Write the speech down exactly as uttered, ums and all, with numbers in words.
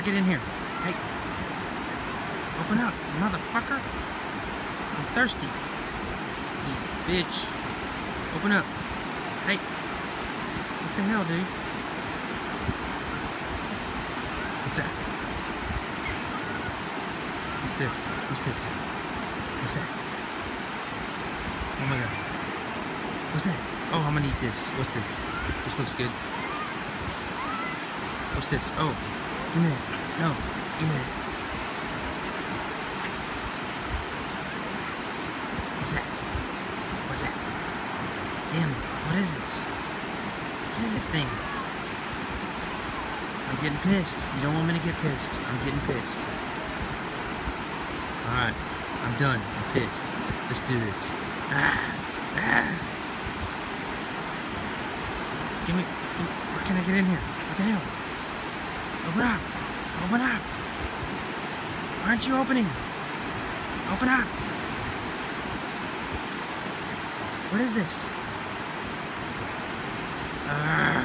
get in here. Hey. Open up, motherfucker. I'm thirsty. You bitch. Open up. Hey. What the hell, dude? What's that? What's this? What's this? What's that? Oh my god. What's that? Oh, I'm gonna eat this. What's this? This looks good. What's this? Oh, give me that. No, give me that. What's that? What's that? Damn, what is this? What is this thing? I'm getting pissed. You don't want me to get pissed. I'm getting pissed. Alright, I'm done. I'm pissed. Let's do this. Ah, ah. Give me... Where can I get in here? What the hell? Open up! Open up! Why aren't you opening? Open up! What is this? Uh,